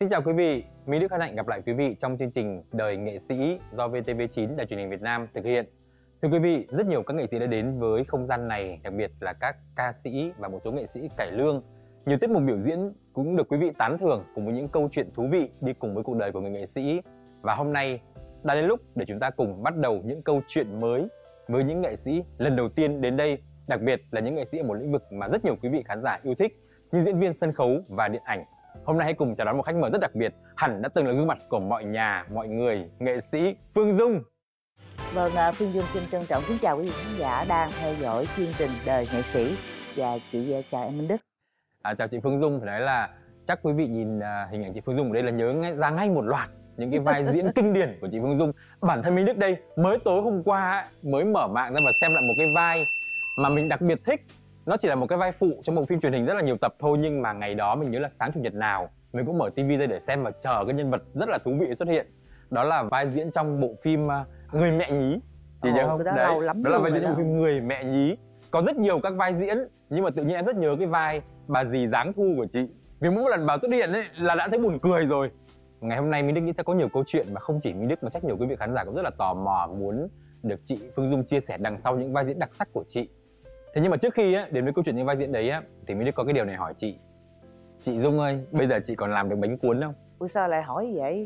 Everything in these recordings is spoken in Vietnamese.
Xin chào quý vị, Mỹ Đức hân hạnh gặp lại quý vị trong chương trình Đời Nghệ Sĩ do VTV9 Đài Truyền hình Việt Nam thực hiện. Thưa quý vị, rất nhiều các nghệ sĩ đã đến với không gian này, đặc biệt là các ca sĩ và một số nghệ sĩ cải lương. Nhiều tiết mục biểu diễn cũng được quý vị tán thưởng cùng với những câu chuyện thú vị đi cùng với cuộc đời của người nghệ sĩ. Và hôm nay đã đến lúc để chúng ta cùng bắt đầu những câu chuyện mới với những nghệ sĩ lần đầu tiên đến đây, đặc biệt là những nghệ sĩ ở một lĩnh vực mà rất nhiều quý vị khán giả yêu thích như diễn viên sân khấu và điện ảnh. Hôm nay hãy cùng chào đón một khách mời rất đặc biệt, hẳn đã từng là gương mặt của mọi nhà, mọi người, nghệ sĩ Phương Dung. Vâng, Phương Dung xin trân trọng kính chào quý vị khán giả đang theo dõi chương trình Đời Nghệ Sĩ. Và chị chào em Minh Đức. Chào chị Phương Dung, phải nói là chắc quý vị nhìn hình ảnh chị Phương Dung ở đây là nhớ ra ngay một loạt những cái vai diễn kinh điển của chị Phương Dung. Bản thân Minh Đức đây mới tối hôm qua mới mở mạng ra và xem lại một cái vai mà mình đặc biệt thích. Nó chỉ là một cái vai phụ trong bộ phim truyền hình rất là nhiều tập thôi, nhưng mà ngày đó mình nhớ là sáng chủ nhật nào mình cũng mở tivi ra để xem và chờ cái nhân vật rất là thú vị xuất hiện. Đó là vai diễn trong bộ phim Người Mẹ Nhí. Chị nhớ không? Đó, lâu lắm đó là vai diễn trong bộ phim Người Mẹ Nhí. Có rất nhiều các vai diễn, nhưng mà tự nhiên em rất nhớ cái vai bà dì Giáng Thu của chị. Vì mỗi lần bà xuất hiện ấy là đã thấy buồn cười rồi. Ngày hôm nay Minh Đức nghĩ sẽ có nhiều câu chuyện mà không chỉ Minh Đức mà chắc nhiều quý vị khán giả cũng rất là tò mò muốn được chị Phương Dung chia sẻ đằng sau những vai diễn đặc sắc của chị. Thế nhưng mà trước khi đến với câu chuyện những vai diễn đấy thì Minh Đức có cái điều này hỏi chị. Chị Dung ơi, bây giờ chị còn làm được bánh cuốn không? Ủa sao lại hỏi vậy?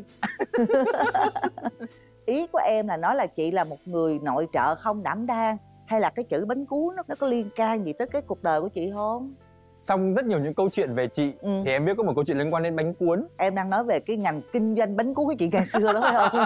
Ý của em là nói là chị là một người nội trợ không đảm đang, hay là cái chữ bánh cuốn nó có liên can gì tới cái cuộc đời của chị không? Trong rất nhiều những câu chuyện về chị thì em biết có một câu chuyện liên quan đến bánh cuốn. Em đang nói về cái ngành kinh doanh bánh cuốn của chị ngày xưa đó phải không?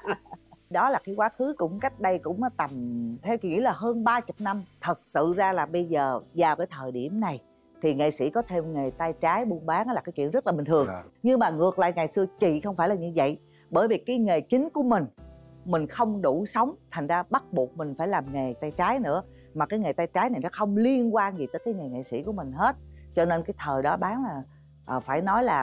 Đó là cái quá khứ cũng cách đây cũng tầm theo chị nghĩ là hơn 30 năm. Thật sự ra là bây giờ vào cái thời điểm này thì nghệ sĩ có thêm nghề tay trái buôn bán là cái chuyện rất là bình thường. Nhưng mà ngược lại ngày xưa chị không phải là như vậy. Bởi vì cái nghề chính của mình không đủ sống, thành ra bắt buộc mình phải làm nghề tay trái nữa. Mà cái nghề tay trái này nó không liên quan gì tới cái nghề nghệ sĩ của mình hết. Cho nên cái thời đó bán là phải nói là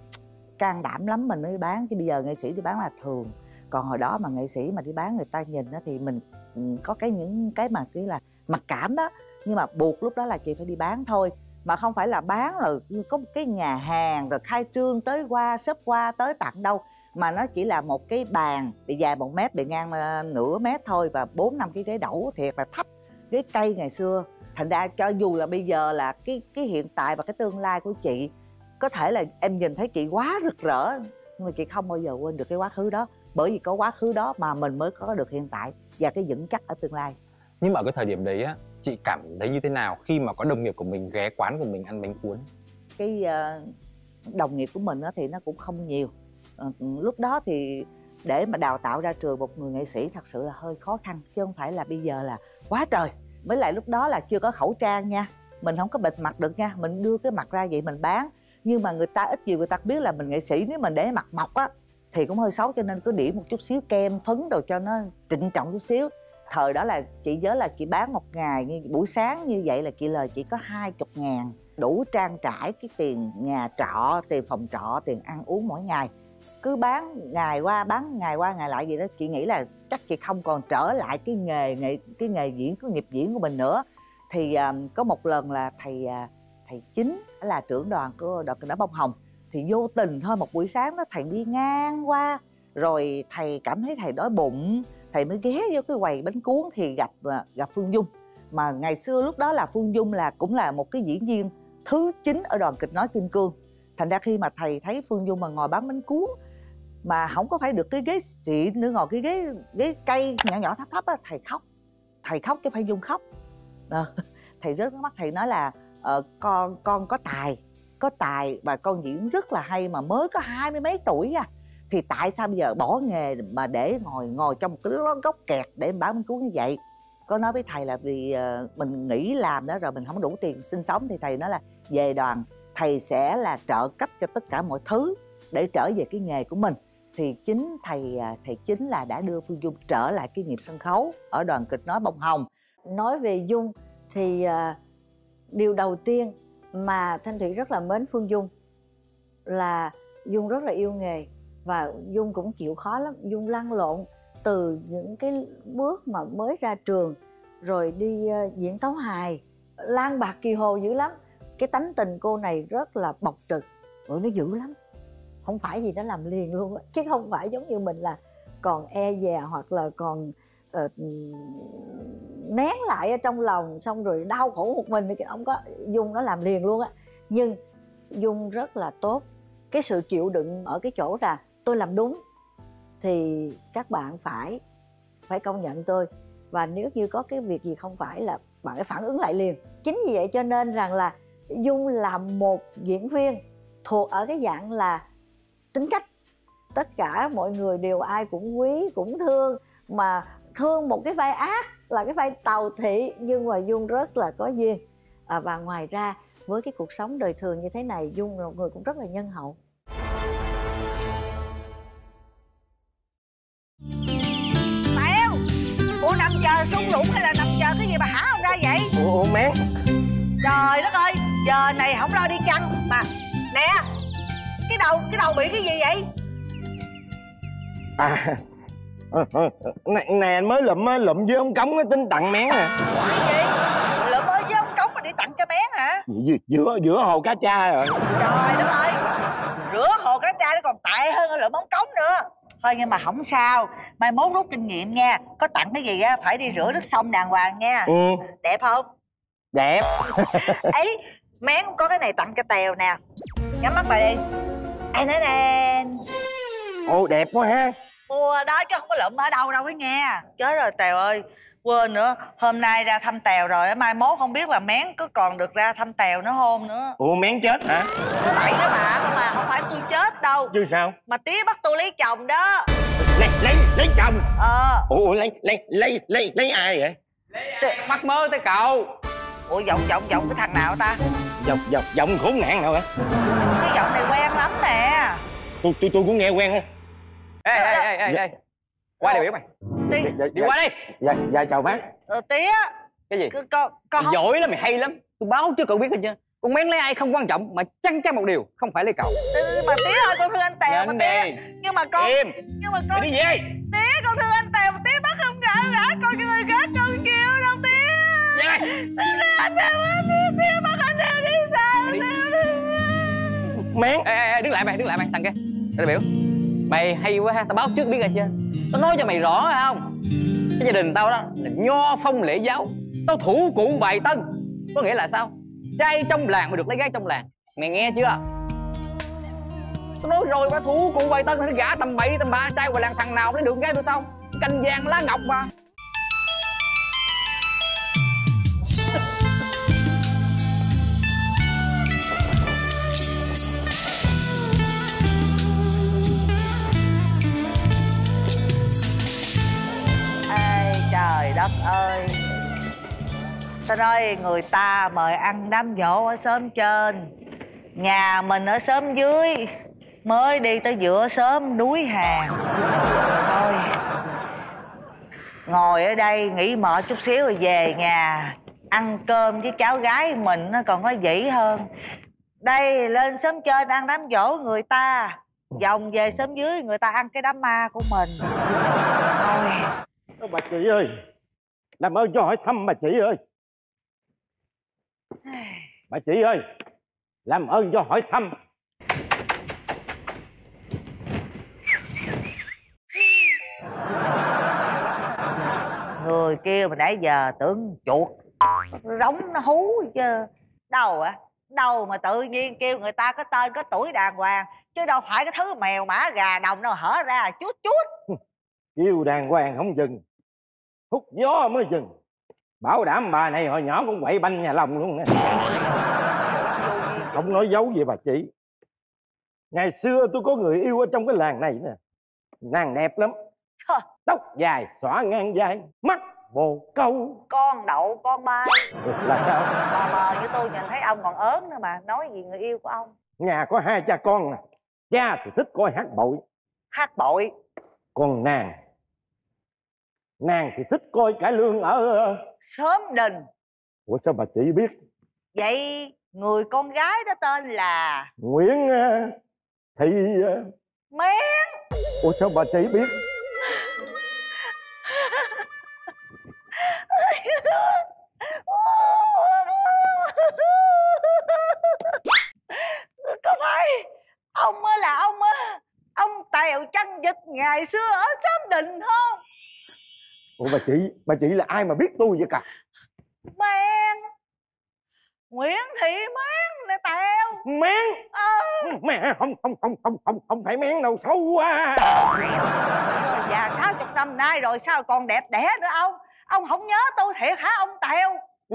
can đảm lắm mình mới bán, chứ bây giờ nghệ sĩ đi bán là thường. Còn hồi đó mà nghệ sĩ mà đi bán người ta nhìn đó thì mình có những cái mà cái là mặc cảm đó. Nhưng mà buộc lúc đó là chị phải đi bán thôi. Mà không phải là bán là có một cái nhà hàng rồi khai trương tới qua shop qua tới tặng đâu. Mà nó chỉ là một cái bàn bị dài 1 mét, bị ngang nửa mét thôi. Và 4-5 cái ghế đẩu thiệt là thấp, ghế cây ngày xưa. Thành ra cho dù là bây giờ là cái hiện tại và cái tương lai của chị, có thể là em nhìn thấy chị quá rực rỡ, nhưng mà chị không bao giờ quên được cái quá khứ đó. Bởi vì có quá khứ đó mà mình mới có được hiện tại và cái vững chắc ở tương lai. Nhưng mà ở cái thời điểm đấy chị cảm thấy như thế nào khi mà có đồng nghiệp của mình ghé quán của mình ăn bánh cuốn? Cái đồng nghiệp của mình thì nó cũng không nhiều. Lúc đó thì để mà đào tạo ra trường một người nghệ sĩ thật sự là hơi khó khăn, chứ không phải là bây giờ là quá trời. Với lại lúc đó là chưa có khẩu trang nha, mình không có bịt mặt được nha, mình đưa cái mặt ra vậy mình bán. Nhưng mà người ta ít nhiều người ta biết là mình nghệ sĩ, nếu mình để mặt mọc thì cũng hơi xấu, cho nên cứ điểm một chút xíu kem phấn đồ cho nó trịnh trọng chút xíu. Thời đó là chị nhớ là chị bán một ngày như buổi sáng như vậy là chị lời chỉ có 20.000, đủ trang trải cái tiền nhà trọ, tiền phòng trọ, tiền ăn uống mỗi ngày. Cứ bán ngày qua ngày lại vậy đó. Chị nghĩ là chắc chị không còn trở lại cái nghề diễn, cái nghiệp diễn của mình nữa. Thì có một lần là thầy Chính là trưởng đoàn của đoàn kịch nói Bông Hồng, thì vô tình thôi một buổi sáng đó thầy đi ngang qua rồi thầy cảm thấy thầy đói bụng, thầy mới ghé vô cái quầy bánh cuốn thì gặp Phương Dung. Mà ngày xưa lúc đó là Phương Dung cũng là một cái diễn viên thứ 9 ở đoàn kịch nói Kim Cương. Thành ra khi mà thầy thấy Phương Dung mà ngồi bán bánh cuốn mà không có phải được cái ghế xịn nữa, ngồi cái ghế cây nhỏ nhỏ thấp thấp thầy khóc chứ phải Dung khóc. Thầy rớt nước mắt, thầy nói là con có tài và con diễn rất là hay, mà mới có 20 mấy tuổi thì tại sao bây giờ bỏ nghề mà để ngồi trong một cái góc kẹt để bán bánh cuốn như vậy. Có nói với thầy là vì mình nghỉ làm đó rồi mình không đủ tiền sinh sống, thì thầy nói là về đoàn thầy sẽ là trợ cấp cho tất cả mọi thứ để trở về cái nghề của mình. Thì chính thầy Chính là đã đưa Phương Dung trở lại cái nghiệp sân khấu ở đoàn kịch nói Bông Hồng. Nói về Dung thì điều đầu tiên mà Thanh Thủy rất là mến Phương Dung là Dung rất là yêu nghề, và Dung cũng chịu khó lắm. Dung lăn lộn từ những cái bước mà mới ra trường rồi đi diễn tấu hài, lang bạc kỳ hồ dữ lắm. Cái tánh tình cô này rất là bộc trực, nó dữ lắm. không phải gì nó làm liền luôn á, chứ không phải giống như mình là còn e dè hoặc là còn nén lại ở trong lòng xong rồi đau khổ một mình thì không có. Dung nó làm liền luôn á. Nhưng Dung rất là tốt, cái sự chịu đựng ở cái chỗ là tôi làm đúng thì các bạn phải công nhận tôi, và nếu như có cái việc gì không phải là bạn phải phản ứng lại liền. Chính vì vậy cho nên rằng là Dung là một diễn viên thuộc ở cái dạng là tính cách tất cả mọi người đều ai cũng quý cũng thương, mà thương một cái vai ác là cái vai Tàu Thị, nhưng mà Dung rất là có duyên. Và ngoài ra với cái cuộc sống đời thường như thế này, Dung là một người cũng rất là nhân hậu. Mẹo, ủa nằm chờ sung lũng hay là nằm chờ cái gì mà hả không ra vậy? Ủa Mén. Trời đất ơi, giờ này không lo đi chăng mà. Nè, cái đầu bị cái gì vậy? Nè mới lụm với ông Cống tính tặng Mén nè. Cái gì? Lượm ơi với ông Cống mà đi tặng cho Mén hả? Giữa hồ cá tra rồi. Trời đất ơi, rửa hồ cá tra nó còn tệ hơn lượm ống cống nữa. Thôi nhưng mà không sao, mai mốt rút kinh nghiệm nha. Có tặng cái gì á phải đi rửa nước sông đàng hoàng nha. Ừ. Đẹp không? Đẹp. Ấy, Mén có cái này tặng cho Tèo nè. Nhắm mắt lại đi. Ai nói nè. Ồ đẹp quá ha. Mua đó chứ không có lụm ở đâu đâu ấy nghe. Chết rồi Tèo ơi, quên nữa. Hôm nay ra thăm Tèo rồi, mai mốt không biết là Mén có còn được ra thăm Tèo nữa không nữa. Ủa Mén chết hả? Nó bậy đó mà không phải tôi chết đâu. Chứ sao? Mà tía bắt tôi lấy chồng đó. Lấy chồng. Ủa lấy ai vậy? Mắc mơ tới cậu. Ủa giọng cái thằng nào ta? Giọng khốn nạn nào hả? Cái giọng này quen lắm nè. Tôi cũng nghe quen á. Ê qua đây biểu mày. Đi qua đây. Dạ chào bác. Tía. Cái gì? Con mày giỏi lắm, mày hay lắm. Tôi báo cho cậu biết hết chưa. Con Mén lấy ai không quan trọng, mà chắc chắn một điều, không phải lấy cậu. Mà tía ơi, con thương anh Tèo mà tía. Nhưng mà con Im. con đi về. Tía, con thương anh Tèo mà tía bắt không gã con cho người khác con kêu đâu tía. Về. Tía anh Tèo tía bắt anh Tèo đi sao? Mén. Ê, đứng lại mày, thằng kia. Đại biểu. Mày hay quá ha, tao báo trước biết rồi chưa? Tao nói cho mày rõ phải không? Cái gia đình tao đó là nho phong lễ giáo. Tao thủ cụ bài tân. Có nghĩa là sao? Trai trong làng mà được lấy gái trong làng. Mày nghe chưa? Tao nói rồi mà, thủ cụ bài tân thì nó gả tầm bậy tầm bạ. Trai ngoài làng thằng nào lấy được gái tôi xong. Cành vàng lá ngọc mà. Trời đất ơi, tao nói người ta mời ăn đám giỗ ở xóm trên, nhà mình ở xóm dưới, mới đi tới giữa xóm đuối hàng. Thôi ngồi ở đây nghỉ mệt chút xíu rồi về nhà ăn cơm với cháu gái mình nó còn có dĩ hơn. Đây lên xóm trên ăn đám giỗ người ta, vòng về xóm dưới người ta ăn cái đám ma của mình. Thôi Bà chị ơi, làm ơn cho hỏi thăm bà chị ơi. Bà chị ơi, làm ơn cho hỏi thăm. Người kia mà nãy giờ tưởng chuột rống nó hú chứ đâu á. Đâu mà tự nhiên kêu người ta có tên có tuổi đàng hoàng, chứ đâu phải cái thứ mèo mã gà đồng đâu hở ra chút. Kêu đàng hoàng không dừng, hút gió mới dừng. Bảo đảm bà này hồi nhỏ cũng quậy banh nhà lòng luôn nè. Không nói giấu gì bà chị. Ngày xưa tôi có người yêu ở trong cái làng này nè. Nàng đẹp lắm. Tóc dài xõa ngang vai, mắt bồ câu. Con đậu con bay. Là sao? Mờ như tôi nhìn thấy ông còn ớn nữa mà. Nói gì người yêu của ông? Nhà có hai cha con nè. Cha thì thích coi hát bội. Hát bội. Còn nàng thì thích coi cải lương ở Xóm Đình. Ủa sao bà chị biết? Vậy người con gái đó tên là Nguyễn Thị Mén. Ủa sao bà chị biết? Có phải ông là ông ngày xưa ở xóm Đình không? Ủa bà chị là ai mà biết tôi vậy cả? Mén, Nguyễn Thị Mén nè Tèo. Mén? Mẹ không phải Mén đâu, xấu quá. Rồi già 60 năm nay rồi sao còn đẹp đẽ nữa ông? Ông không nhớ tôi thiệt hả ông Tèo?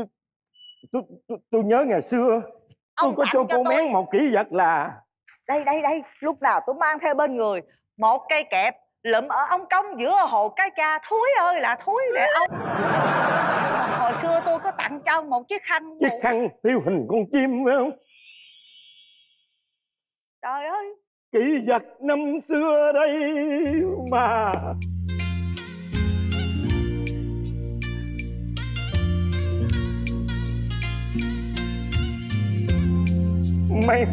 Tôi nhớ ngày xưa Ông tôi có cho cô tôi Mén một kỷ vật là đây, lúc nào tôi mang theo bên người một cây kẹp lụm ở ống cống giữa hồ Cái Cha. Thúi ơi là thúi nè ông. Hồi xưa tôi có tặng cho ông một chiếc khăn tiêu hình con chim phải không? Trời ơi, Kỷ vật năm xưa đây mà. Mày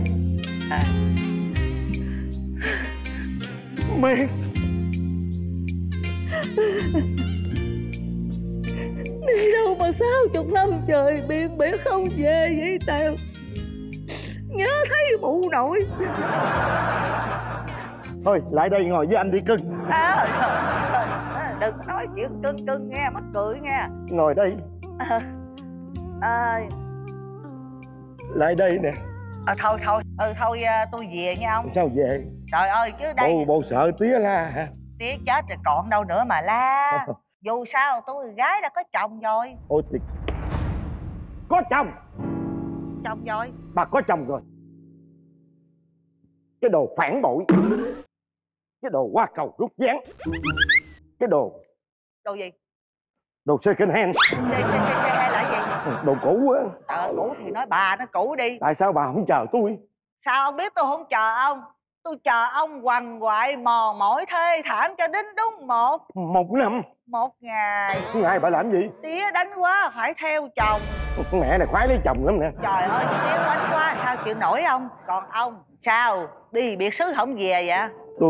đi đâu mà 60 năm trời biên biệt không về vậy Tèo? Nhớ thấy mụ nội. Thôi lại đây ngồi với anh đi cưng. Đừng nói chuyện cưng nghe, mắc cười nghe. Ngồi đây. Lại đây nè. Thôi tôi về nha ông. Sao về? Trời ơi chứ đây Bộ sợ tía la hả? tía chết rồi còn đâu nữa mà la. Dù sao tôi gái đã có chồng rồi. Ôi thì có chồng. Chồng rồi. Bà có chồng rồi. Cái đồ phản bội, cái đồ qua cầu rút ván, cái đồ gì? Đồ second hand. Hay là gì? Đồ cũ á. Cũ thì nói bà nó cũ đi. Tại sao bà không chờ tôi? Sao ông biết tôi không chờ ông? Tôi chờ ông quằn quại mòn mỏi thê thảm cho đến đúng một năm. Một ngày. Ngày bà làm gì? Tía đánh quá phải theo chồng. Mẹ này khoái lấy chồng lắm nè. Trời ơi tía đánh quá sao chịu nổi ông? Còn ông sao đi biệt xứ không về vậy?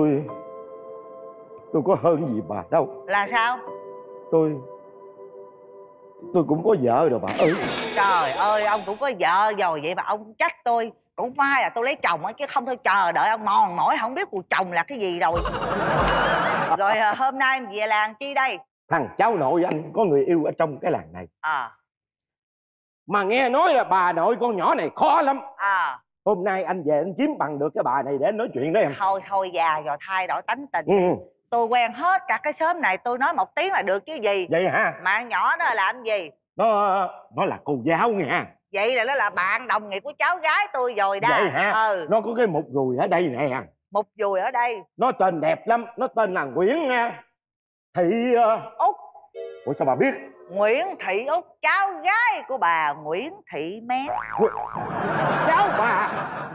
Tôi có hơn gì bà đâu. Là sao? Tôi cũng có vợ rồi bà ơi. Trời ơi ông cũng có vợ rồi vậy mà ông trách tôi. Cũng may là tôi lấy chồng á chứ không thôi chờ đợi ông mòn mỏi không biết cuộc chồng là cái gì rồi. Rồi hôm nay em về làng chi đây? Thằng cháu nội anh có người yêu ở trong cái làng này. Mà nghe nói là bà nội con nhỏ này khó lắm. Hôm nay anh về anh kiếm bằng được cái bà này để anh nói chuyện đó em. Thôi già rồi thay đổi tánh tình. Tôi quen hết cả cái xóm này, tôi nói một tiếng là được chứ gì. Vậy hả? Mà nhỏ nó làm gì? Nó là cô giáo nha. Vậy là nó là bạn đồng nghiệp của cháu gái tôi rồi đó. Vậy hả? Nó có cái mục ruồi ở đây nè. Mục ruồi ở đây? Nó tên đẹp lắm, nó tên là Nguyễn Thị Út. Ủa sao bà biết? Nguyễn Thị Út, cháu gái của bà Nguyễn Thị Mén. Cháu bà.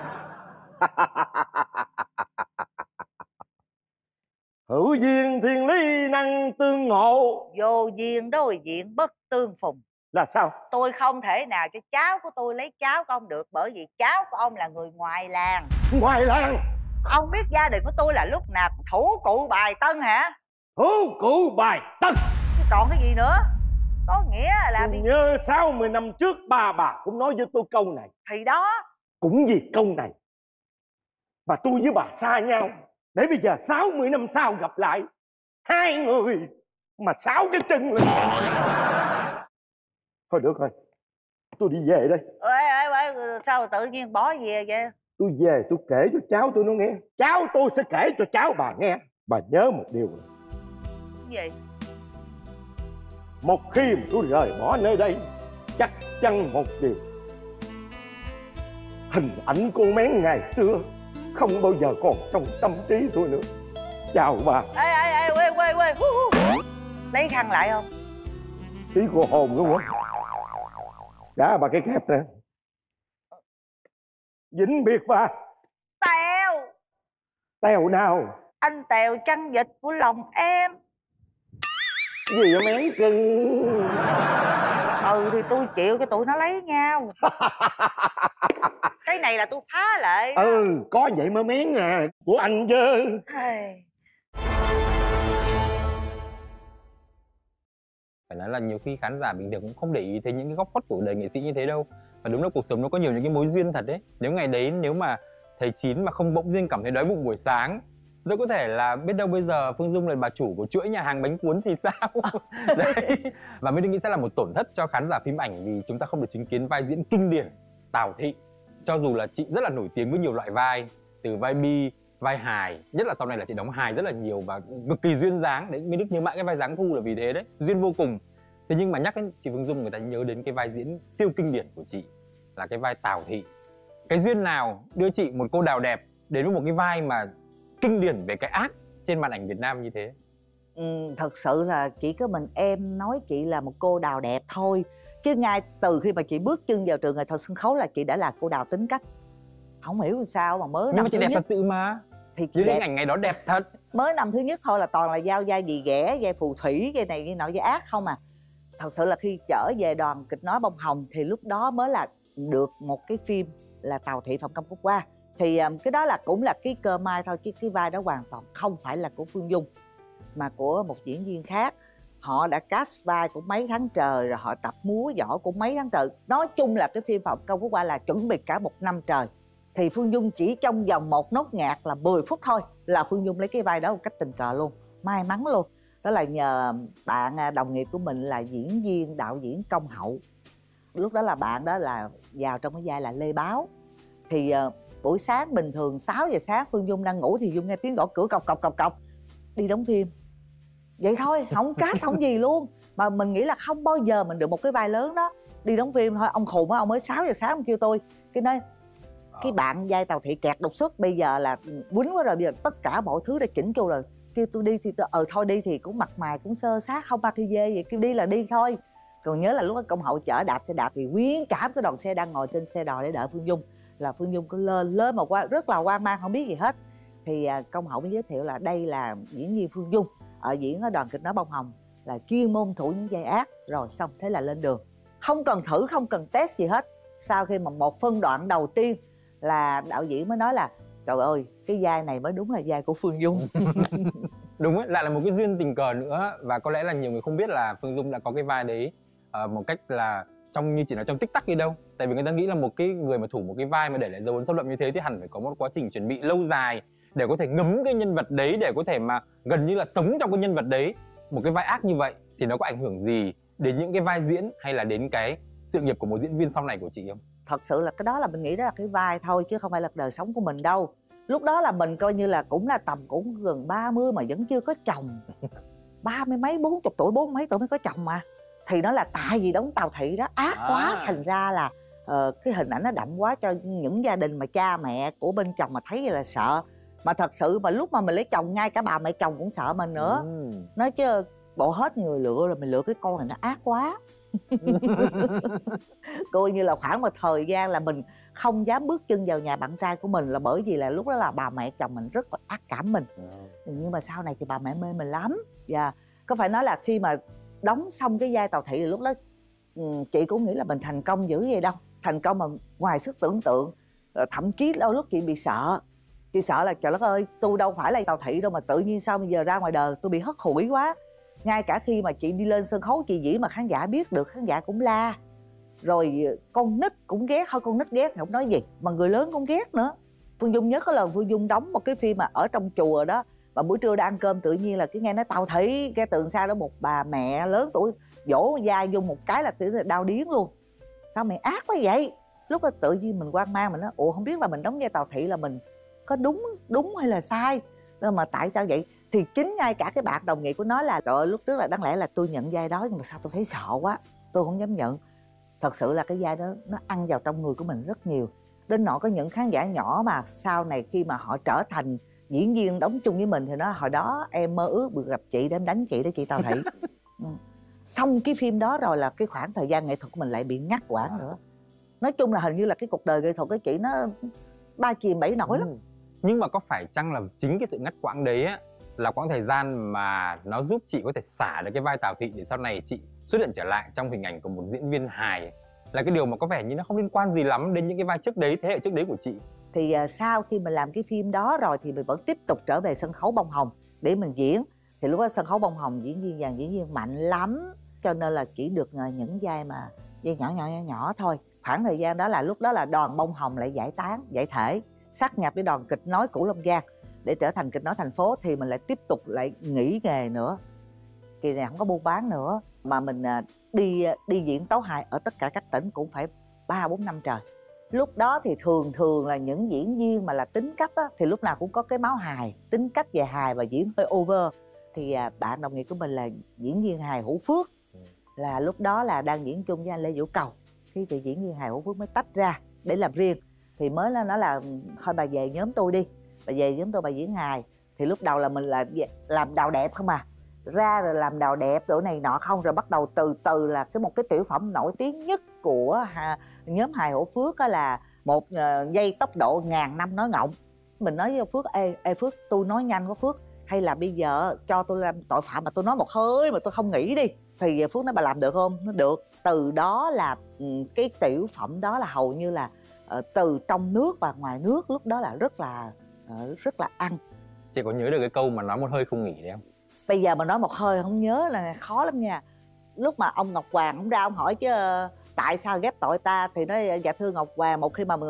Hữu duyên thiên lý năng tương ngộ, vô duyên đối diện bất tương phùng. Là sao? Tôi không thể nào cho cháu của tôi lấy cháu của ông được, bởi vì cháu của ông là người ngoài làng. Ngoài làng? Ông biết gia đình của tôi là lúc nào thủ cụ bài tân hả? Thủ cụ bài tân? Còn cái gì nữa? Có nghĩa là tôi nhớ 60 năm trước bà cũng nói với tôi câu này. Thì đó. Cũng vì câu này mà tôi với bà xa nhau, để bây giờ 60 năm sau gặp lại, hai người mà 6 cái chân lên. Thôi được rồi, tôi đi về đây. Sao tự nhiên bỏ về vậy? Tôi về tôi kể cho cháu tôi nó nghe. Cháu tôi sẽ kể cho cháu bà nghe. Bà nhớ một điều này. Cái gì? Một khi mà tôi rời bỏ nơi đây, chắc chắn một điều, hình ảnh con Mén ngày xưa không bao giờ còn trong tâm trí tôi nữa. Chào bà. Quê. Lấy khăn lại không? Tí cô hồn luôn á. Đã bà cái kẹp nè. Vĩnh biệt bà. Tèo. Tèo nào? Anh Tèo chăn vịt của lòng em. Gì vậy Mén cưng? Thì tôi chịu cho tụi nó lấy nhau. Cái này là tôi phá lệ đó. Có vậy mới Mén à, của anh chứ. Phải nói là nhiều khi khán giả bình thường cũng không để ý thấy những cái góc khuất của đời nghệ sĩ như thế đâu. Và đúng là cuộc sống nó có nhiều những cái mối duyên thật đấy. Nếu ngày đấy, nếu mà thầy Chín mà không bỗng dưng cảm thấy đói bụng buổi sáng, Rất có thể là biết đâu bây giờ Phương Dung là bà chủ của chuỗi nhà hàng bánh cuốn thì sao. Đấy. Và Minh Đinh nghĩ sẽ là một tổn thất cho khán giả phim ảnh vì chúng ta không được chứng kiến vai diễn kinh điển Tào Thị. Cho dù là chị rất là nổi tiếng với nhiều loại vai, từ vai bi, vai hài, nhất là sau này là chị đóng hài rất là nhiều và cực kỳ duyên dáng. Đấy, Minh Đức nhớ mãi cái vai Giáng Thu là vì thế đấy, duyên vô cùng. Thế nhưng mà nhắc đến chị Phương Dung, người ta nhớ đến cái vai diễn siêu kinh điển của chị là cái vai Tào Thị. Cái duyên nào đưa chị, một cô đào đẹp, đến với một cái vai mà kinh điển về cái ác trên màn ảnh Việt Nam như thế? Thật sự là chỉ có mình em nói chị là một cô đào đẹp thôi, chứ ngay từ khi mà chị bước chân vào trường nghệ thuật sân khấu là chị đã là cô đào tính cách. Không hiểu sao mà mới Nhưng năm mà chị thứ đẹp nhất thật sự mà. thì Dưới đẹp. hình ảnh ngày đó đẹp thật. Mới năm thứ nhất thôi là toàn là giao vai gì ghẻ, vai phù thủy, vai này vai nọ, vai ác không à. Thật sự là khi trở về đoàn kịch nói Bông Hồng thì lúc đó mới là được một cái phim là Tào Thị Phạm Công Cúc Qua. Thì cái đó là cũng là cái cơ may thôi, chứ cái vai đó hoàn toàn không phải là của Phương Dung mà của một diễn viên khác. Họ đã cast vai cũng mấy tháng trời rồi, họ tập múa võ cũng mấy tháng trời. Nói chung là cái phim Phạm Công Cúc Qua là chuẩn bị cả một năm trời. Thì Phương Dung chỉ trong vòng một nốt nhạc là 10 phút thôi là Phương Dung lấy cái vai đó một cách tình cờ luôn, may mắn luôn. Đó là nhờ bạn đồng nghiệp của mình là diễn viên đạo diễn Công Hậu. Lúc đó là bạn đó là vào trong cái vai là Lê Báo. Thì buổi sáng bình thường 6 giờ sáng Phương Dung đang ngủ thì Dung nghe tiếng gõ cửa cộc cộc cộc cộc, đi đóng phim. Vậy thôi, không cast không gì luôn. Mà mình nghĩ là không bao giờ mình được một cái vai lớn đó. Đi đóng phim thôi, ông khùng á, ông mới 6 giờ sáng ông kêu tôi. Cái nói cái bạn vai Tào Thị kẹt đột xuất, bây giờ là quýnh quá rồi, bây giờ tất cả mọi thứ đã chỉnh chu rồi. Kêu tôi đi thì tôi thôi đi, thì cũng mặt mày cũng sơ sát không ba khi dê vậy, kêu đi là đi thôi. Còn nhớ là lúc đó Công Hậu chở đạp xe đạp thì nguyên cả cái đoàn xe đang ngồi trên xe đò để đợi Phương Dung. Là Phương Dung cứ lên mà qua rất là hoang mang, không biết gì hết. Thì Công Hậu mới giới thiệu là đây là diễn viên Phương Dung, diễn ở đoàn kịch nói Bông Hồng, là chuyên môn thủ những vai ác. Rồi xong thế là lên đường, không cần thử, không cần test gì hết. Sau khi mà một phân đoạn đầu tiên là đạo diễn mới nói là trời ơi, cái vai này mới đúng là vai của Phương Dung. Đúng ấy, lại là một cái duyên tình cờ nữa. Và có lẽ là nhiều người không biết là Phương Dung đã có cái vai đấy một cách là trong, như chỉ nói trong tích tắc đi đâu. Tại vì người ta nghĩ là một cái người mà thủ một cái vai mà để lại dấu ấn sâu đậm như thế thì hẳn phải có một quá trình chuẩn bị lâu dài để có thể ngấm cái nhân vật đấy, để có thể mà gần như là sống trong cái nhân vật đấy. Một cái vai ác như vậy thì nó có ảnh hưởng gì đến những cái vai diễn hay là đến cái sự nghiệp của một diễn viên sau này của chị không? Thật sự là cái đó là mình nghĩ đó là cái vai thôi chứ không phải là đời sống của mình đâu. Lúc đó là mình coi như là cũng là tầm cũng gần 30 mà vẫn chưa có chồng. 30 mấy 40 tuổi, 40 mấy tuổi mới có chồng mà. Thì nó là tại vì đóng Tào Thị đó ác quá, thành ra là cái hình ảnh nó đậm quá cho những gia đình mà cha mẹ của bên chồng mà thấy vậy là sợ. Mà thật sự mà lúc mà mình lấy chồng, ngay cả bà mẹ chồng cũng sợ mình nữa. Nói chứ bộ hết người lựa rồi, mình lựa cái con này nó ác quá. Coi như là khoảng một thời gian là mình không dám bước chân vào nhà bạn trai của mình, là bởi vì là lúc đó là bà mẹ chồng mình rất là ác cảm mình. Nhưng mà sau này thì bà mẹ mê mình lắm. Và có phải nói là khi mà đóng xong cái vai Tào Thị thì lúc đó chị cũng nghĩ là mình thành công dữ vậy đâu. Thành công mà ngoài sức tưởng tượng. Thậm chí đôi lúc chị bị sợ. Chị sợ là trời đất ơi, tôi đâu phải là Tào Thị đâu mà tự nhiên sao bây giờ ra ngoài đời tôi bị hất hủi quá. Ngay cả khi mà chị đi lên sân khấu chị diễn mà khán giả biết được, khán giả cũng la. Rồi con nít cũng ghét, thôi con nít ghét thì không nói gì, mà người lớn cũng ghét nữa. Phương Dung nhớ có lần Phương Dung đóng một cái phim mà ở trong chùa đó, và buổi trưa đã ăn cơm tự nhiên là cái nghe nói Tào Thị, cái tường sau đó một bà mẹ lớn tuổi vỗ vai Dung một cái là tự đau điếng luôn. Sao mày ác quá vậy? Lúc đó tự nhiên mình hoang mang, mình nói ủa không biết là mình đóng vai Tào Thị là mình có đúng hay là sai, mà tại sao vậy? Thì chính ngay cả cái bạn đồng nghiệp của nó là trời ơi, lúc trước là đáng lẽ là tôi nhận vai đó nhưng mà sao tôi thấy sợ quá, tôi không dám nhận. Thật sự là cái vai đó nó ăn vào trong người của mình rất nhiều. Đến nỗi có những khán giả nhỏ mà sau này khi mà họ trở thành diễn viên đóng chung với mình thì nói hồi đó em mơ ước được gặp chị để em đánh chị đó chị Tào Thị. Xong cái phim đó rồi là cái khoảng thời gian nghệ thuật của mình lại bị ngắt quãng nữa. Nói chung là hình như là cái cuộc đời nghệ thuật của chị nó ba chìm bảy nổi lắm. Nhưng mà có phải chăng là chính cái sự ngắt quãng đấy á là quãng thời gian mà nó giúp chị có thể xả được cái vai Tào Thị để sau này chị xuất hiện trở lại trong hình ảnh của một diễn viên hài, là cái điều mà có vẻ như nó không liên quan gì lắm đến những cái vai trước đấy, thế hệ trước đấy của chị? Thì sau khi mình làm cái phim đó rồi thì mình vẫn tiếp tục trở về sân khấu Bông Hồng để mình diễn. Thì lúc đó sân khấu Bông Hồng diễn viên dàn diễn viên mạnh lắm, cho nên là chỉ được những vai mà vai nhỏ thôi. Khoảng thời gian đó là lúc đó là đoàn Bông Hồng lại giải tán, giải thể, sát nhập với đoàn kịch nói Cửu Long Giang. để trở thành kịch nói thành phố thì mình lại tiếp tục lại nghỉ nghề nữa. Kỳ này không có buôn bán nữa, mà mình đi diễn tấu hài ở tất cả các tỉnh cũng phải 3-4 năm trời. Lúc đó thì thường là những diễn viên mà là tính cách á, thì lúc nào cũng có cái máu hài, tính cách về hài và diễn hơi over. Thì bạn đồng nghiệp của mình là diễn viên hài Hữu Phước, là lúc đó là đang diễn chung với anh Lê Vũ Cầu. Khi thì diễn viên hài Hữu Phước mới tách ra để làm riêng, thì mới nói là thôi bà về nhóm tôi đi, bà về nhóm tôi bà diễn hài. Thì lúc đầu là mình là làm đào đẹp không à, ra rồi làm đào đẹp đồ này nọ không, rồi bắt đầu từ từ là một cái tiểu phẩm nổi tiếng nhất của nhóm hài Hữu Phước đó là một giây tốc độ 1000 năm nói ngọng. Mình nói với Phước, ê Phước, tôi nói nhanh quá Phước, hay là bây giờ cho tôi làm tội phạm mà tôi nói một hơi mà tôi không nghĩ đi. Thì Phước nói bà làm được không? Nó được. Từ đó là cái tiểu phẩm đó là hầu như là từ trong nước và ngoài nước lúc đó là rất là ăn. Chị có nhớ được cái câu mà nói một hơi không nghỉ đấy không? Bây giờ mà nói một hơi không nhớ là khó lắm nha. Lúc mà ông Ngọc Hoàng ông ra ông hỏi chứ tại sao ghép tội ta, thì nói dạ thưa Ngọc Hoàng, một khi mà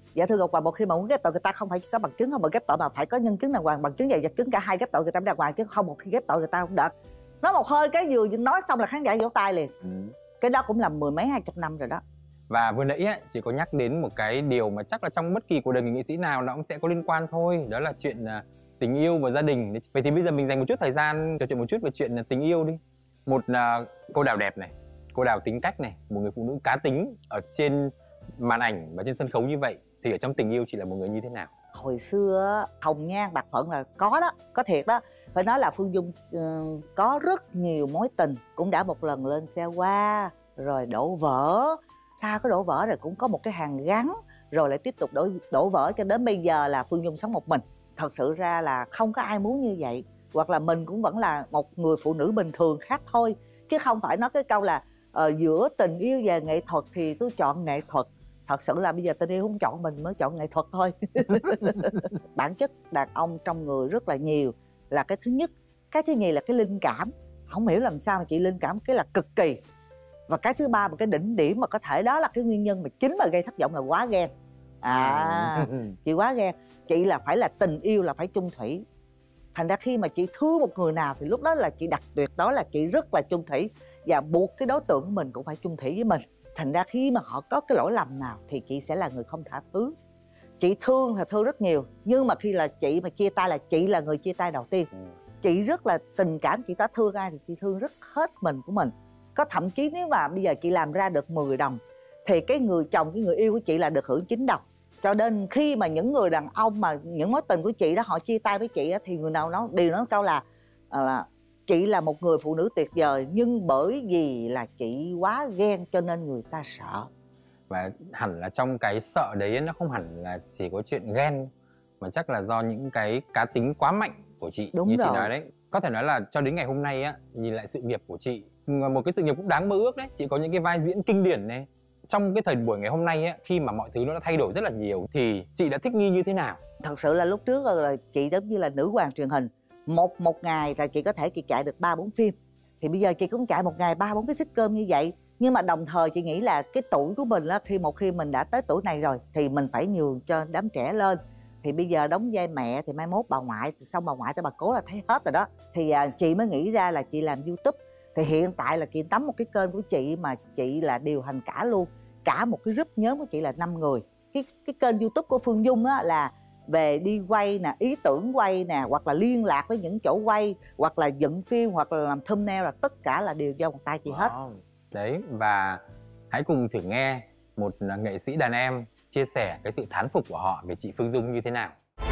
muốn ghép tội người ta không phải chỉ có bằng chứng không, mà ghép tội mà phải có nhân chứng đàng hoàng, bằng chứng gì vật chứng cả hai ghép tội người ta đàng hoàng, chứ không một khi ghép tội người ta không được. Nói một hơi cái vừa nói xong là khán giả vỗ tay liền. Cái đó cũng là 10 mấy 20 năm rồi đó. Và vừa nãy ấy, chị có nhắc đến một cái điều mà chắc là trong bất kỳ cuộc đời người nghệ sĩ nào nó cũng sẽ có liên quan thôi, đó là chuyện tình yêu và gia đình. Vậy thì bây giờ mình dành một chút thời gian trò chuyện một chút về chuyện tình yêu đi. Một cô Đào đẹp này, cô Đào tính cách này, một người phụ nữ cá tính ở trên màn ảnh và trên sân khấu như vậy, thì ở trong tình yêu chị là một người như thế nào? Hồi xưa hồng nhan bạc phận là có đó, có thiệt đó. Phải nói là Phương Dung có rất nhiều mối tình, cũng đã một lần lên xe hoa rồi đổ vỡ, sau cái đổ vỡ rồi cũng có một cái hàng gắn, rồi lại tiếp tục đổ vỡ cho đến bây giờ là Phương Dung sống một mình. Thật sự ra là không có ai muốn như vậy, hoặc là mình cũng vẫn là một người phụ nữ bình thường khác thôi, chứ không phải nói cái câu là giữa tình yêu và nghệ thuật thì tôi chọn nghệ thuật. Thật sự là bây giờ tình yêu không chọn mình mới chọn nghệ thuật thôi. Bản chất đàn ông trong người rất là nhiều, là cái thứ nhất. Cái thứ nhì là cái linh cảm. Không hiểu làm sao mà chị linh cảm cái là cực kỳ. Và cái thứ ba, một cái đỉnh điểm mà có thể đó là cái nguyên nhân mà chính mà gây thất vọng là quá ghen. Chị quá ghen. Chị là phải là tình yêu là phải chung thủy. Thành ra khi mà chị thương một người nào thì lúc đó là chị đặt tuyệt đó là chị rất là chung thủy, và buộc cái đối tượng của mình cũng phải chung thủy với mình. Thành ra khi mà họ có cái lỗi lầm nào thì chị sẽ là người không tha thứ. Chị thương là thương rất nhiều, nhưng mà khi là chị mà chia tay là chị là người chia tay đầu tiên. Chị rất là tình cảm, chị ta thương ai thì chị thương rất hết mình của mình. Có thậm chí nếu mà bây giờ chị làm ra được 10 đồng thì cái người chồng, cái người yêu của chị là được hưởng 9 đồng. Cho nên khi mà những người đàn ông mà những mối tình của chị đó họ chia tay với chị đó, thì người nào nó đều nói câu là chị là một người phụ nữ tuyệt vời, nhưng bởi vì là chị quá ghen cho nên người ta sợ. Và hẳn là trong cái sợ đấy nó không hẳn là chỉ có chuyện ghen, mà chắc là do những cái cá tính quá mạnh của chị. Đúng như rồi. chị nói đấy. Có thể nói là cho đến ngày hôm nay á, nhìn lại sự nghiệp của chị, một cái sự nghiệp cũng đáng mơ ước đấy. Chị có những cái vai diễn kinh điển này. Trong cái thời buổi ngày hôm nay á, khi mà mọi thứ nó đã thay đổi rất là nhiều, thì chị đã thích nghi như thế nào? Thật sự là lúc trước là chị giống như là nữ hoàng truyền hình. Một ngày là chị có thể chị chạy được 3-4 phim. Thì bây giờ chị cũng chạy một ngày 3-4 cái sitcom như vậy. Nhưng mà đồng thời chị nghĩ là cái tuổi của mình á, một khi mình đã tới tuổi này rồi thì mình phải nhường cho đám trẻ lên. Thì bây giờ đóng vai mẹ thì mai mốt bà ngoại, xong bà ngoại tới bà cố là thấy hết rồi đó. Thì chị mới nghĩ ra là chị làm YouTube. Thì hiện tại là chị tắm một cái kênh của chị mà chị là điều hành cả luôn. Cả một cái group nhóm của chị là 5 người. Cái kênh YouTube của Phương Dung á là về đi quay nè, ý tưởng quay nè, hoặc là liên lạc với những chỗ quay, hoặc là dựng phim, hoặc là làm thumbnail, là tất cả là đều do một tay chị hết. Đấy, và hãy cùng thử nghe một nghệ sĩ đàn em chia sẻ cái sự thán phục của họ về chị Phương Dung như thế nào.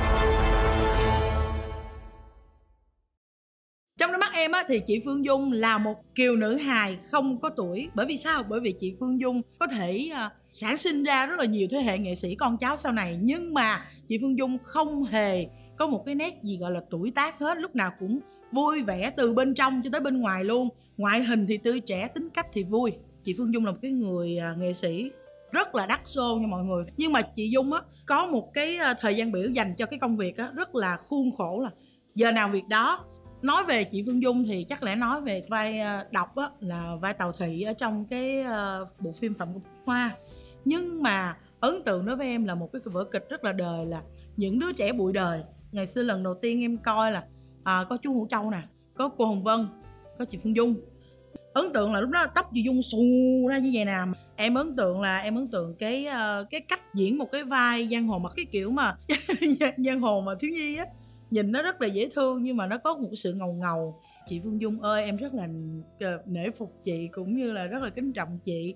Trong đôi mắt em á, thì chị Phương Dung là một kiều nữ hài không có tuổi. Bởi vì sao? Bởi vì chị Phương Dung có thể sản sinh ra rất là nhiều thế hệ nghệ sĩ con cháu sau này. Nhưng mà chị Phương Dung không hề có một cái nét gì gọi là tuổi tác hết. Lúc nào cũng vui vẻ từ bên trong cho tới bên ngoài luôn. Ngoại hình thì tươi trẻ, tính cách thì vui. Chị Phương Dung là một cái người nghệ sĩ rất là đắt xô nha mọi người. Nhưng mà chị Dung á, có một cái thời gian biểu dành cho cái công việc á, rất là khuôn khổ, là giờ nào việc đó. Nói về chị Phương Dung thì chắc lẽ nói về vai đọc á, là vai Tào Thị ở trong cái bộ phim Phạm Ngọc Hoa. Nhưng mà ấn tượng đối với em là một cái vở kịch rất là đời, là Những Đứa Trẻ Bụi Đời. Ngày xưa lần đầu tiên em coi là có chú Hữu Châu nè, có cô Hồng Vân, có chị Phương Dung. Ấn tượng là lúc đó tóc chị Dung xù ra như vậy nè. Em ấn tượng cái cách diễn một cái vai giang hồ, mà cái kiểu mà giang hồ mà thiếu nhi á, nhìn nó rất là dễ thương nhưng mà nó có một sự ngầu ngầu. Chị Phương Dung ơi, em rất là nể phục chị cũng như là rất là kính trọng chị.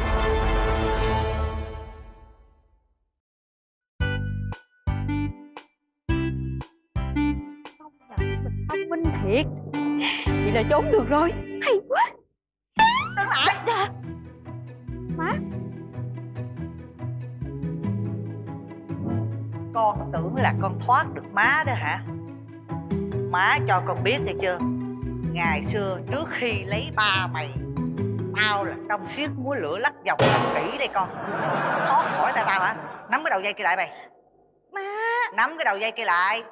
Mình thông minh thiệt. Vậy là trốn được rồi. Hay quá. Đứng lại. Má. Con tưởng là con thoát được má đó hả? Má cho con biết được chưa, ngày xưa trước khi lấy ba mày, tao là trong xiết múa lửa lắc vòng kỹ đây con. Thoát khỏi tay tao hả? Nắm cái đầu dây kia lại mày. Má. Nắm cái đầu dây kia lại.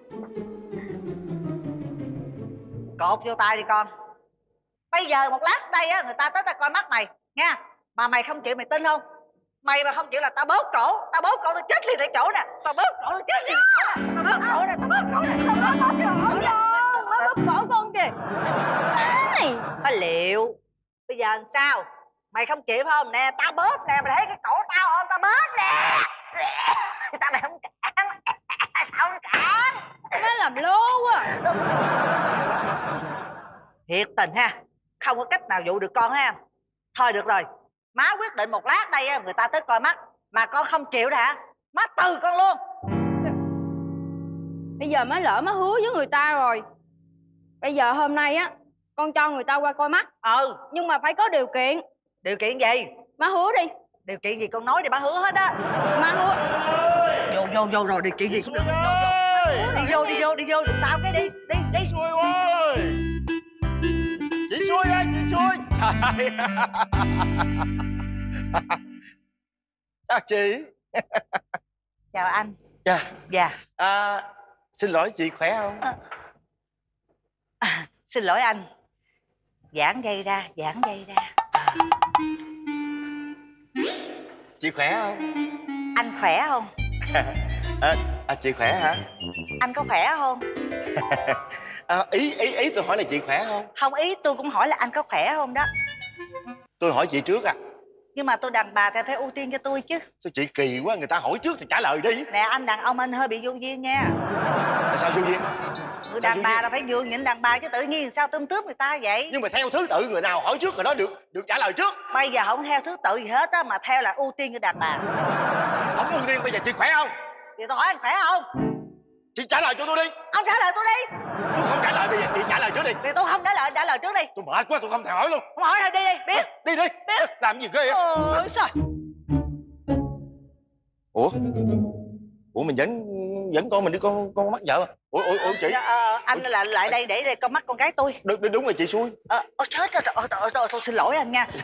Cột vô tay đi con. Bây giờ một lát đây á, người ta tới ta coi mắt mày nha. Mà mày không chịu mày tin không? Mày mà không chịu là tao bóp cổ. Tao bóp cổ tao chết liền tại chỗ nè. Tao bóp cổ tao chết liền tại chỗ nè. Tao bóp cổ nè. Tao bóp cổ nè. Tao bóp cổ nè. Má bóp cổ con kìa. Này. Má liệu. Bây giờ làm sao? Mày không chịu phải không? Nè tao bóp nè. Mày thấy cái cổ tao không? Tao bóp nè. Tao mày không cản. Tao không cản. Má làm lố quá. Thiệt tình ha. Không có cách nào dụ được con ha. Thôi được rồi. Má quyết định một lát đây người ta tới coi mắt mà con không chịu đó hả? Má từ con luôn. Bây giờ má lỡ má hứa với người ta rồi. Bây giờ hôm nay á, con cho người ta qua coi mắt. Nhưng mà phải có điều kiện. Điều kiện gì? Má hứa đi. Điều kiện gì con nói thì má hứa hết á. Má hứa. Vô rồi, điều kiện gì cũng được. Đi vô giùm tao cái đi. Đi. Xui ơi. Chị Xui ơi, chị Xui. Trời. Chào chị. Chào anh. Dạ. Xin lỗi chị khỏe không? Xin lỗi anh. Giãn dây ra. Chị khỏe không? Anh khỏe không? Chị khỏe hả? Anh có khỏe không? Ý tôi hỏi là chị khỏe không? Không, ý tôi cũng hỏi là anh có khỏe không đó. Tôi hỏi chị trước à. Nhưng mà tôi đàn bà thì phải ưu tiên cho tôi chứ. Sao chị kỳ quá, người ta hỏi trước thì trả lời đi. Nè anh đàn ông anh hơi bị vô duyên nha. Là sao vô duyên? Người đàn bà là phải nhường nhịn đàn bà chứ tự nhiên sao tươm tướp người ta vậy? Nhưng mà theo thứ tự người nào hỏi trước người đó được trả lời trước. Bây giờ không theo thứ tự gì hết á, mà theo là ưu tiên cho đàn bà. Không ưu tiên. Bây giờ chị khỏe không? Thì tôi hỏi anh khỏe không? Chị trả lời cho tôi đi. Ông trả lời tôi đi. Tôi không trả lời, bây giờ chị trả lời trước đi. Thì tôi không trả lời trước đi. Tôi mệt quá, tôi không thèm hỏi luôn. Không hỏi thôi, đi biết. Đi. Làm gì ghê vậy? Sao? Ủa mình vẫn con mình đi con mắt vợ. Ủa chị. Anh lại đây để con mắt con gái tôi. Đúng rồi chị Xui. Chết rồi. Tôi xin lỗi anh nha.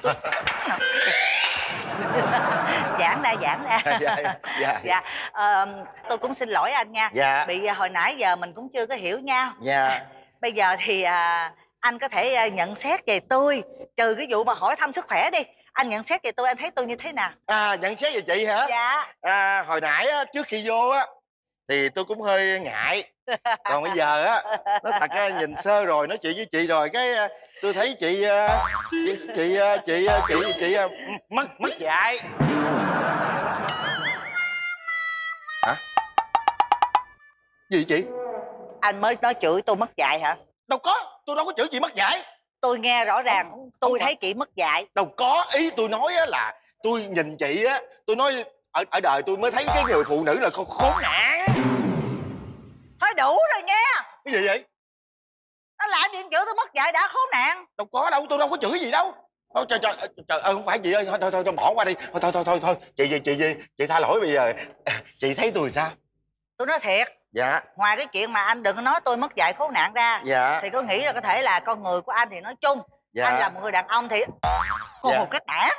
Giãn ra. Dạ. Tôi cũng xin lỗi anh nha. Dạ. Bị hồi nãy giờ mình cũng chưa có hiểu nhau. Dạ. Bây giờ thì anh có thể nhận xét về tôi, trừ cái vụ mà hỏi thăm sức khỏe đi. Anh nhận xét về tôi, anh thấy tôi như thế nào? Nhận xét về chị hả? Dạ. Hồi nãy á, trước khi vô á thì tôi cũng hơi ngại. Còn bây giờ á, nói thật á, nhìn sơ rồi, nói chuyện với chị rồi cái tôi thấy chị mất dạy. Hả? Gì chị? Anh mới nói chửi tôi mất dạy hả? Đâu có, tôi đâu có chửi chị mất dạy. Tôi nghe rõ ràng, tôi thấy chị mất dạy. Đâu có, ý tôi nói á là tôi nhìn chị á, tôi nói ở đời tôi mới thấy cái người phụ nữ là khốn nạn. Thôi đủ rồi nha. Cái gì vậy? Nó làm gì chửi tôi mất dạy đã khốn nạn. Đâu có đâu, tôi đâu có chửi gì đâu. Trời ơi, không phải chị ơi, thôi bỏ qua đi. Thôi, chị tha lỗi. Bây giờ chị thấy tôi sao? Tôi nói thiệt. Dạ. Ngoài cái chuyện mà anh đừng có nói tôi mất dạy khốn nạn ra, dạ, thì có nghĩ là có thể là con người của anh thì nói chung, dạ, anh là một người đàn ông thì cô hồn kết đảng.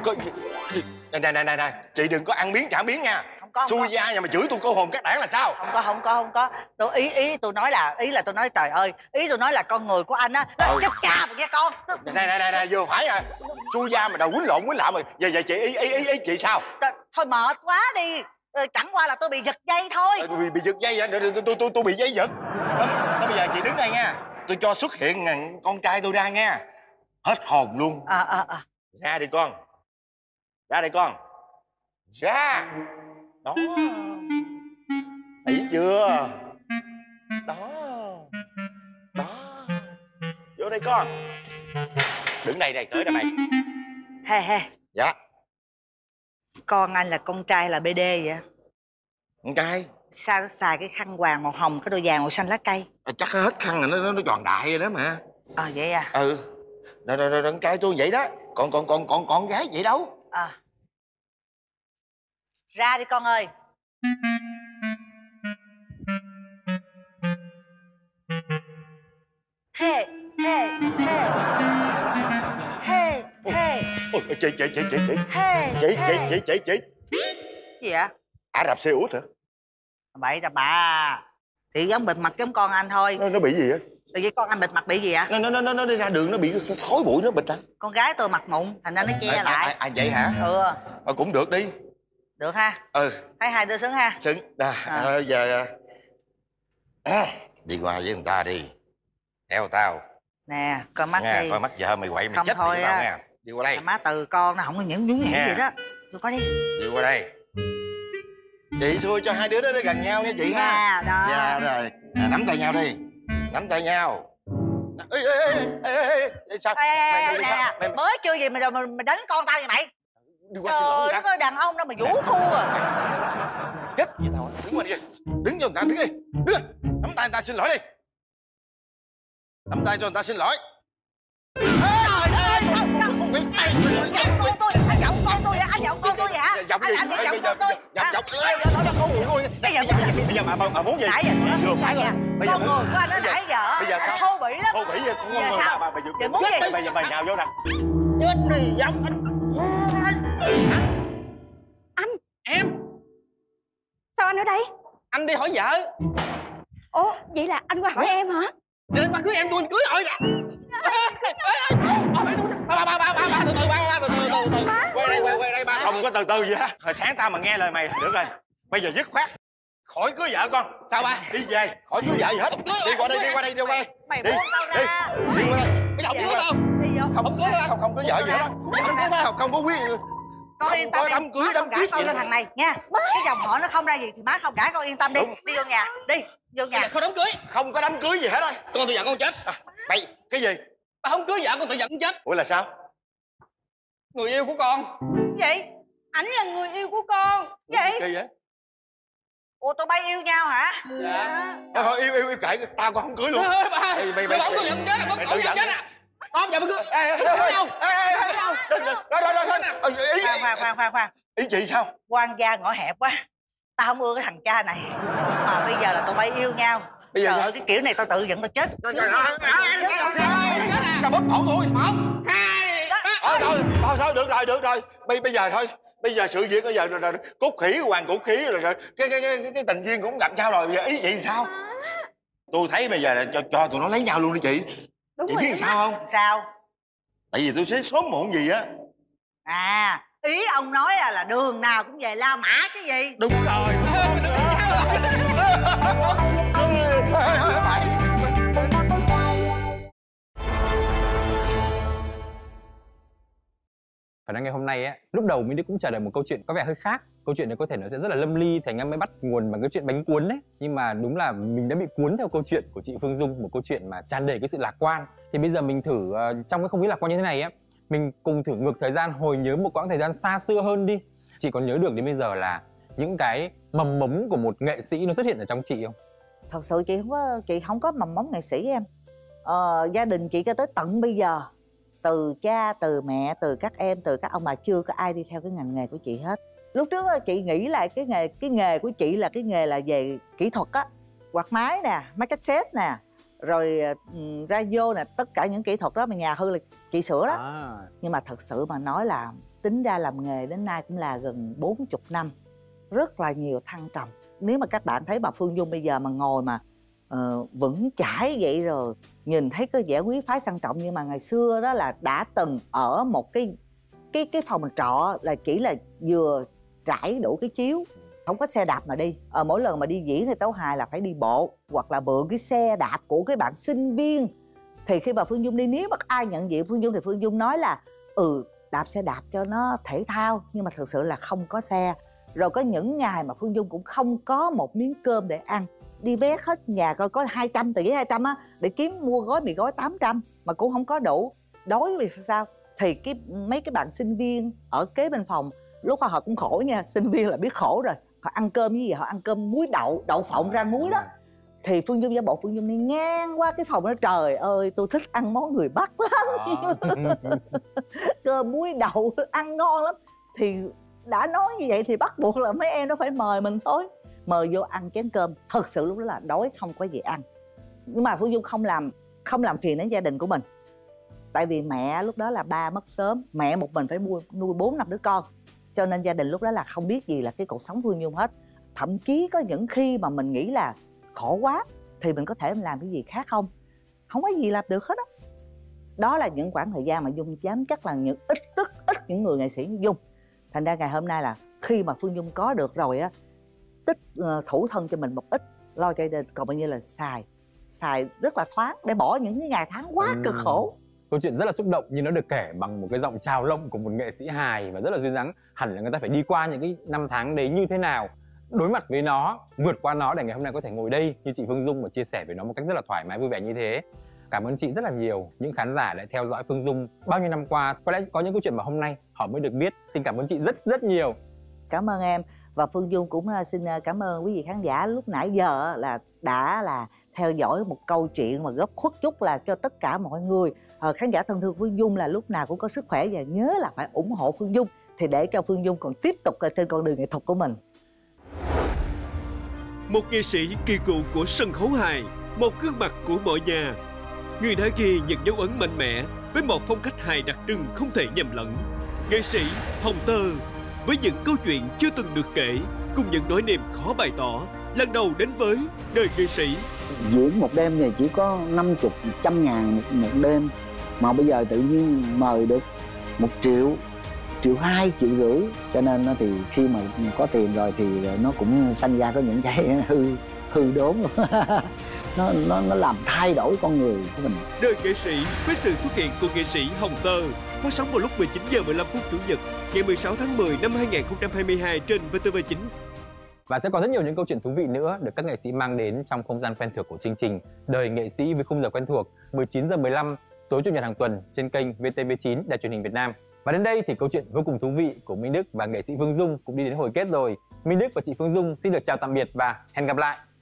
Này, chị đừng có ăn miếng trả miếng nha. Không xui da nhà mà chửi tôi cô hồn kết đảng là sao? Không có. Tôi ý tôi nói là tôi nói trời ơi, ý tôi nói là con người của anh á nó chết cha mà nghe con. Này vừa phải à, xui da mà đầu quýnh lộn quýnh lạo mà giờ chị ý chị sao? Thôi mệt quá đi. Chẳng qua là tôi bị giật dây thôi. Bị giật dây hả? Tôi bị dây giật. Đó bây giờ chị đứng đây nha. Tôi cho xuất hiện con trai tôi ra nha. Hết hồn luôn. Ra đi con. Ra đây con. Ra. Đó. Thấy chưa? Đó. Đó. Vô đây con. Đứng đây đây, tới đây mày. He. Dạ. Con anh là con trai là BD vậy? Con trai. Sao xài cái khăn quàng màu hồng, cái đôi vàng màu xanh lá cây? Chắc hết khăn rồi, nó tròn đại rồi đó mà. Vậy à? Rồi con trai tôi vậy đó. Con gái vậy đâu. Ra đi con ơi. He. Ôi, chị. Gì vậy? Ả Rập Xê Út hả? Bậy tà bà. Thì giống bịt mặt giống con anh thôi. Nó bị gì á? Tự nhiên con anh bịt mặt bị gì ạ? Nó đi ra đường nó bị khói bụi nó bịt hả? Con gái tôi mặt mụn thành ra nó che lại. Vậy hả? Cũng được đi. Được ha? Thấy hai đứa xứng ha? Xứng. Giờ đi qua với người ta đi. Theo tao. Nè, coi mắt đi. Coi mắt vợ mày quậy mày không chết thôi tao nha. Đi qua đây. Má từ con nó không có những nhúng nhảy gì đó. Tôi coi đi. Đi qua đây. Chị xui cho hai đứa đó gần nhau nha chị ha. Đó. Dạ rồi. Nắm tay nhau đi. Nắm tay nhau. Ê, sao? Mày mới chưa gì mày đánh con tao vậy mày? Đi qua xin lỗi người ta. Trời, đàn ông đâu mà vũ phu à. Chết gì tao. Đứng qua đi. Đứng cho người ta, đứng đi. Đứng. Nắm tay người ta xin lỗi đi. Nắm tay cho người ta xin lỗi. Trời ơi, không biết. Anh giọng con tôi, anh giọng con tôi vậy hả? Giọng Anh gì? giọng con tôi. Giọng bây giờ bà muốn gì? Vừa phải rồi. Bây giờ con ngồi qua nó nãy giờ. Bây giờ sao? Thô bỉ lắm. Thô bỉ vậy cũng không sao? bà Giờ muốn gì? Bây giờ mày nhào vô nè. Chết đi giọng anh. Anh. Em. Sao anh ở đây? Anh đi hỏi vợ. Ủa, vậy là anh qua hỏi em hả? Nên ba cưới em tôi cưới rồi. Ba từ từ quay đây ba. Không có từ từ gì hết. Hồi sáng tao mà nghe lời mày được rồi. Bây giờ dứt khoát khỏi cưới vợ con. Sao ba? Đi về, khỏi cưới vợ gì hết. Đi qua đây. Mày buông tao ra. Đi qua đây. Bây giờ không cưới đâu. Đi vô. Không cưới vợ gì hết đó. Không có quyết. Con Không yên tâm có đi. đám cưới, Má đám không gả cưới con gì cho đâu. thằng này nha. Cái dòng họ nó không ra gì thì má không gả, con yên tâm đi. Đúng. Đi vô nhà, đi vô nhà. Không đám cưới. Không có đám cưới gì hết á. Con tôi giận con chết. Mày cái gì? Ba không cưới vợ con tự giận con chết. Ủa là sao? Người yêu của con. Gì? Ảnh là người yêu của con. Gì? Kỳ vậy? Ủa tụi bay yêu nhau hả? Dạ. Thôi yêu kệ, tao con không cưới luôn. Ba. Mày Con không giận chết à, con giận chết à. Con giờ mới cưới. Khoan. Ý chị sao? Quan gia ngõ hẹp quá. Tao không ưa cái thằng cha này. Mà bây giờ là tụi bay yêu nhau. Bây giờ trời sao? ơi, cái kiểu này tao tự giận tao chết. Sao bóp cổ tôi? 1, 2, 3. Thôi được rồi. Bây giờ thôi. Bây giờ sự việc bây giờ rồi cốt khỉ hoàng cốt khỉ rồi cái tình duyên cũng gặp nhau rồi. Bây giờ ý chị sao? Tôi thấy bây giờ là cho tụi nó lấy nhau luôn đi chị. Đúng Chị rồi, biết làm sao không? Sao? Tại vì tôi sẽ sớm muộn gì á. À, ý ông nói là đường nào cũng về La Mã chứ gì? Đúng rồi. Phải nói ngày hôm nay á, lúc đầu Minh Đức cũng chờ đợi một câu chuyện có vẻ hơi khác. Câu chuyện này có thể nó sẽ rất là lâm ly, thành ra mới bắt nguồn bằng cái chuyện bánh cuốn đấy. Nhưng mà đúng là mình đã bị cuốn theo câu chuyện của chị Phương Dung, một câu chuyện mà tràn đầy cái sự lạc quan. Thì bây giờ mình thử trong cái không khí lạc quan như thế này á, mình cùng thử ngược thời gian, hồi nhớ một quãng thời gian xa xưa hơn đi. Chị còn nhớ được đến bây giờ là những cái mầm mống của một nghệ sĩ nó xuất hiện ở trong chị không? Thật sự chị không có mầm mống nghệ sĩ em. Gia đình chị cho tới tận bây giờ, từ cha, từ mẹ, từ các em, từ các ông bà, chưa có ai đi theo cái ngành nghề của chị hết. Lúc trước chị nghĩ là cái nghề của chị là cái nghề là về kỹ thuật á, quạt máy nè, máy cassette nè, rồi radio nè, tất cả những kỹ thuật đó mà nhà hư là chị sửa đó. Nhưng mà thật sự mà nói là tính ra làm nghề đến nay cũng là gần 40 năm, rất là nhiều thăng trầm. Nếu mà các bạn thấy bà Phương Dung bây giờ mà ngồi mà vững chãi vậy rồi, nhìn thấy có vẻ quý phái sang trọng, nhưng mà ngày xưa đó là đã từng ở một cái phòng trọ là chỉ là vừa trải đủ cái chiếu, không có xe đạp mà đi. Mỗi lần mà đi diễn thì Tấu hài là phải đi bộ hoặc là mượn cái xe đạp của cái bạn sinh viên. Thì khi mà Phương Dung đi, nếu bất ai nhận diện Phương Dung thì Phương Dung nói là đạp xe đạp cho nó thể thao, nhưng mà thực sự là không có xe. Rồi có những ngày mà Phương Dung cũng không có một miếng cơm để ăn, đi vét hết nhà coi có 200 tỷ 200 á để kiếm mua gói mì gói 800 mà cũng không có đủ. Đói vì sao? Thì mấy cái bạn sinh viên ở kế bên phòng lúc họ cũng khổ nha, sinh viên là biết khổ rồi. Họ ăn cơm với gì? Họ ăn cơm muối đậu phộng rang muối đó. Thì Phương Dung giả bộ Phương Dung đi ngang qua cái phòng đó, trời ơi tôi thích ăn món người Bắc lắm. Cơm muối đậu ăn ngon lắm. Thì đã nói như vậy thì bắt buộc là mấy em nó phải mời mình thôi. Mời vô ăn chén cơm. Thật sự lúc đó là đói không có gì ăn. Nhưng mà Phương Dung không làm phiền đến gia đình của mình. Tại vì mẹ lúc đó là ba mất sớm, mẹ một mình phải nuôi 4-5 đứa con. Cho nên gia đình lúc đó là không biết gì là cái cuộc sống Phương Dung hết. Thậm chí có những khi mà mình nghĩ là khổ quá thì mình có thể làm cái gì khác không? Không có gì làm được hết á. Đó là những khoảng thời gian mà Dung dám chắc là rất ít những người nghệ sĩ như Dung. Thành ra ngày hôm nay là khi mà Phương Dung có được rồi á, tích thủ thân cho mình một ít, lo cho gia đình, còn bao nhiêu là xài rất là thoáng để bỏ những cái ngày tháng quá cực khổ. Câu chuyện rất là xúc động nhưng nó được kể bằng một cái giọng trào lộng của một nghệ sĩ hài và rất là duyên dáng. Hẳn là người ta phải đi qua những cái năm tháng đấy như thế nào, đối mặt với nó, vượt qua nó để ngày hôm nay có thể ngồi đây như chị Phương Dung và chia sẻ với nó một cách rất là thoải mái vui vẻ như thế. Cảm ơn chị rất là nhiều. Những khán giả đã theo dõi Phương Dung bao nhiêu năm qua, có lẽ có những câu chuyện mà hôm nay họ mới được biết. Xin cảm ơn chị rất nhiều. Cảm ơn em. Và Phương Dung cũng xin cảm ơn quý vị khán giả lúc nãy giờ là đã theo dõi một câu chuyện mà góc khuất chút là cho tất cả mọi người. Khán giả thân thương Phương Dung là lúc nào cũng có sức khỏe và nhớ là phải ủng hộ Phương Dung thì để cho Phương Dung còn tiếp tục trên con đường nghệ thuật của mình. Một nghệ sĩ kỳ cựu của sân khấu hài, một gương mặt của mọi nhà. Người đã ghi những dấu ấn mạnh mẽ với một phong cách hài đặc trưng không thể nhầm lẫn. Nghệ sĩ Hồng Tơ với những câu chuyện chưa từng được kể cùng những nỗi niềm khó bày tỏ lần đầu đến với đời nghệ sĩ. Diễn một đêm thì chỉ có 50, 100 ngàn một đêm, mà bây giờ tự nhiên mời được 1 triệu, 1,2 triệu, 1,5 triệu. Cho nên thì khi mà có tiền rồi thì nó cũng sanh ra có những cái hư đốn luôn. Nó làm thay đổi con người của mình. Đời nghệ sĩ với sự xuất hiện của nghệ sĩ Hồng Tơ phát sóng vào lúc 19h15 Chủ nhật ngày 16 tháng 10 năm 2022 trên VTV9. Và sẽ còn rất nhiều những câu chuyện thú vị nữa được các nghệ sĩ mang đến trong không gian quen thuộc của chương trình Đời nghệ sĩ với khung giờ quen thuộc 19h15 tối Chủ nhật hàng tuần trên kênh VTV9 Đài Truyền hình Việt Nam. Và đến đây thì câu chuyện vô cùng thú vị của Minh Đức và nghệ sĩ Phương Dung cũng đi đến hồi kết rồi. Minh Đức và chị Phương Dung xin được chào tạm biệt và hẹn gặp lại.